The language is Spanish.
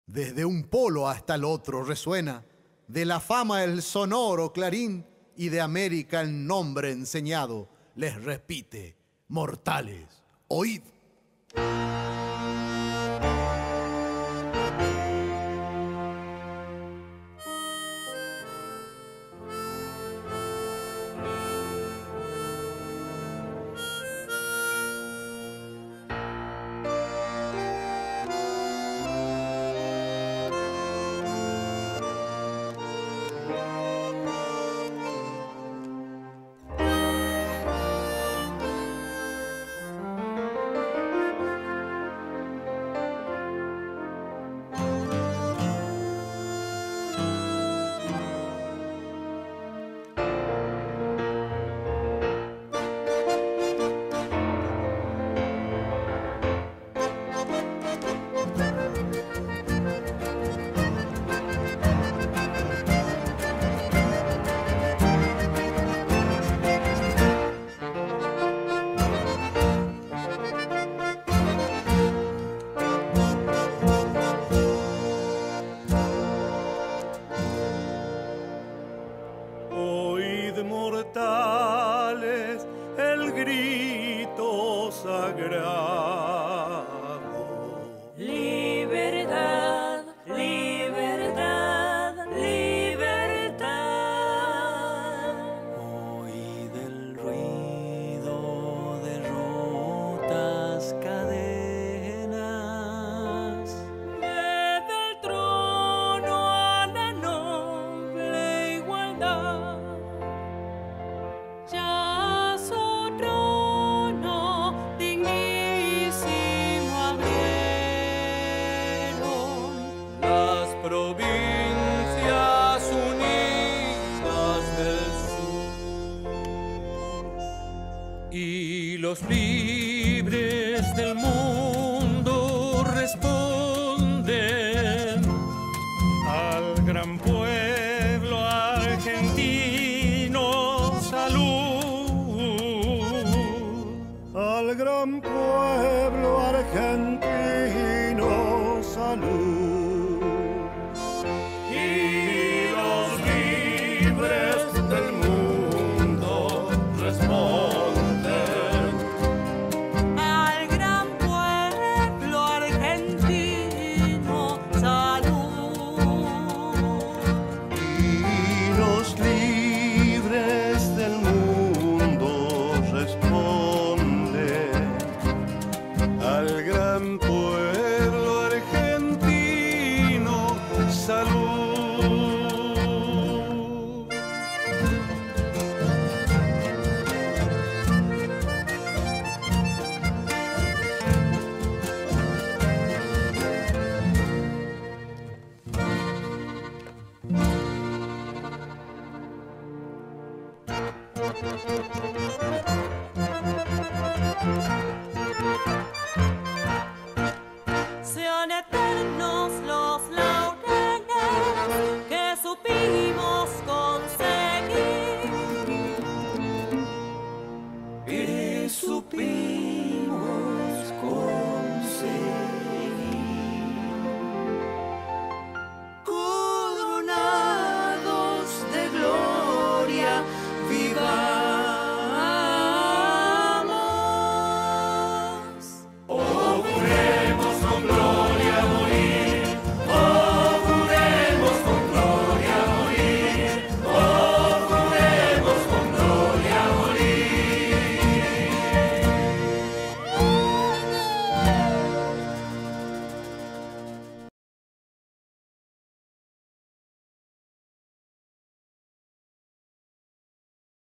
Desde un polo hasta el otro resuena, de la fama el sonoro clarín, y de América el nombre enseñado les repite: mortales, oíd. Oíd, mortales, el grito sagrado. Libertad, libertad, libertad. Oíd el ruido de rotas cadenas. Desde el trono a la noble igualdad. Ya su trono dignísimo abrieron Las provincias unidas del sur. Y los libres del mundo responden al gran pueblo argentino: salud. Al gran pueblo argentino: salud. Y los libres del mundo responden al gran pueblo argentino. Salud. y los libres del mundo responden al gran pueblo argentino: salud.